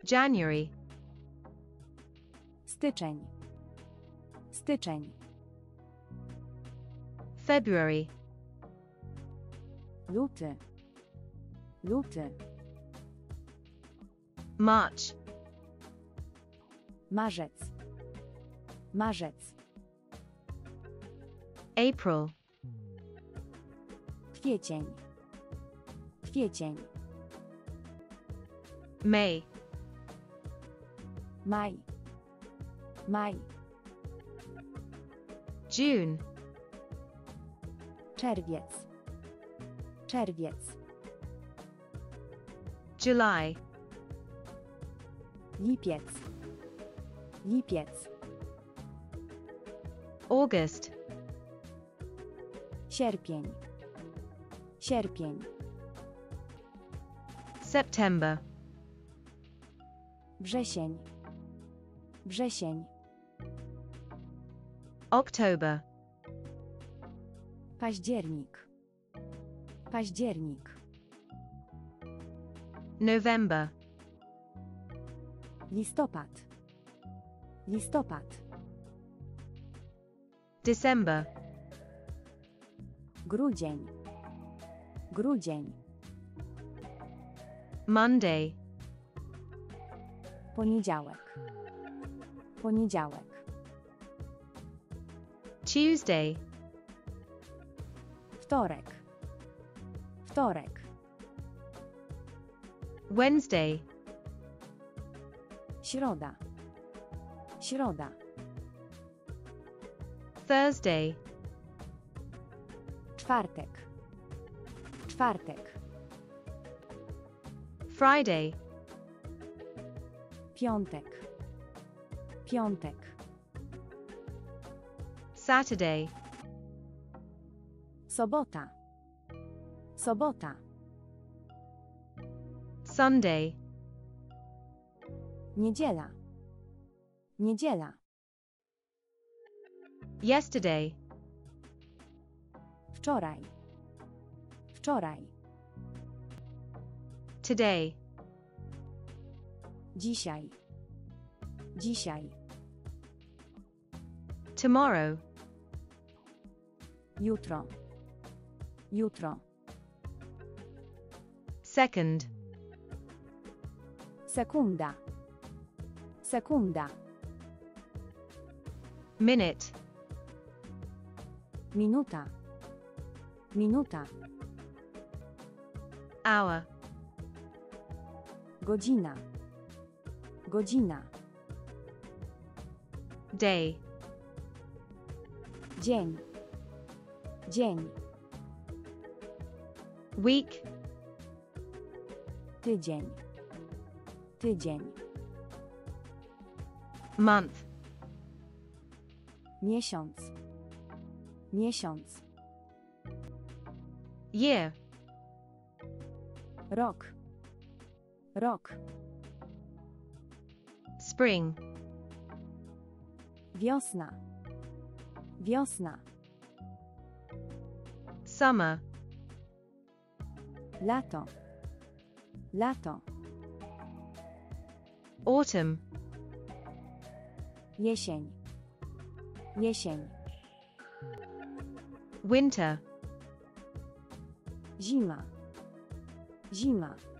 January. Styczeń. Styczeń. February. Luty. Luty. March. Marzec. Marzec. April. Kwiecień. Kwiecień. May. Maj. Maj. June. Czerwiec. Czerwiec. July. Lipiec. Lipiec. August. Sierpień. Sierpień. September. Wrzesień. Wrzesień. October. Październik. Październik. November. Listopad. Listopad. December. Grudzień. Grudzień. Monday. Poniedziałek. Poniedziałek. Tuesday. Wtorek. Wtorek. Wednesday. Środa. Środa. Thursday. Czwartek. Czwartek. Friday. Piątek. Piątek. Saturday. Sobota. Sobota. Sunday. Niedziela. Niedziela. Yesterday. Wczoraj. Wczoraj. Today. Dzisiaj. Dzisiaj. Tomorrow. Jutro. Jutro. Second. Sekunda. Sekunda. Minute. Minuta. Minuta. Hour. Godzina. Godzina. Day. Dzień. Dzień. Week. Tydzień. Tydzień. Month. Miesiąc. Miesiąc. Year. Rok. Rok. Spring. Wiosna. Wiosna. Summer. Lato. Lato. Autumn. Jesień. Jesień. Winter. Zima. Zima.